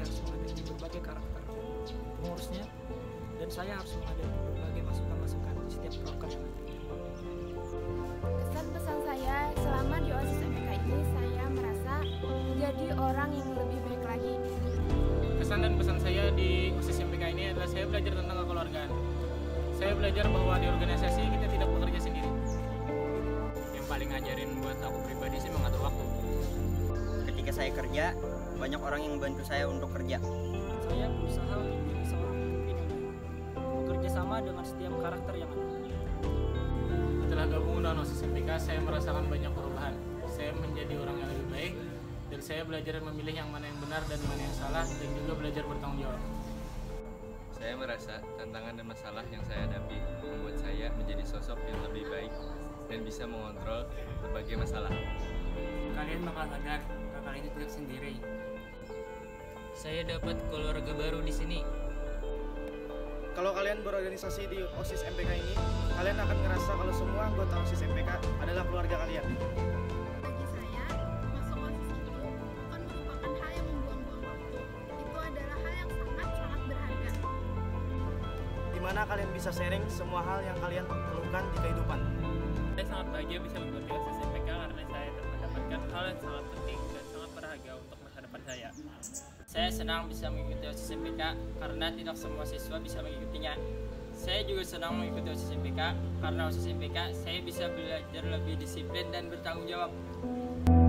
harus menghadapi berbagai karakter pengurusnya, dan saya harus menghadapi berbagai masukan-masukan di setiap proker yang ada. Kesan pesan saya selama di OSIS MPK ini, saya merasa menjadi orang yang lebih baik lagi. Kesan dan pesan saya di OSIS MPK ini adalah saya belajar tentang kekeluargaan. Saya belajar bahwa di organisasi kita tidak bekerja sendiri. Yang paling ngajarin buat aku pribadi sih mengatur waktu. Ketika saya kerja, banyak orang yang membantu saya untuk kerja. Saya berusaha untuk menjadi seorang pemimpin yang baik, bekerja sama dengan setiap karakter yang ada. Setelah gabung dengan OSIS MPK, saya merasakan banyak perubahan. Saya menjadi orang yang lebih baik, dan saya belajar memilih yang mana yang benar dan mana yang salah, dan juga belajar bertanggung jawab. Saya merasa tantangan dan masalah yang saya hadapi membuat saya menjadi sosok yang lebih baik dan bisa mengontrol berbagai masalah. Kalian bakal sadar bahwa kalian itu tidak sendiri. Saya dapat keluarga baru di sini. Kalau kalian berorganisasi di OSIS MPK ini, kalian akan ngerasa kalau semua anggota OSIS MPK adalah keluarga kalian. Bagi saya, masuk OSIS itu bukan merupakan hal yang membuang-buang waktu. Itu adalah hal yang sangat-sangat berharga. Di mana kalian bisa sharing semua hal yang kalian perlukan di kehidupan. Saya sangat bahagia bisa mengikuti OSIS MPK karena saya mendapatkan hal yang sangat penting dan sangat berharga untuk masa depan saya. Saya senang bisa mengikuti OSIS MPK karena tidak semua siswa bisa mengikutinya. Saya juga senang mengikuti OSIS MPK karena OSIS MPK saya bisa belajar lebih disiplin dan bertanggung jawab.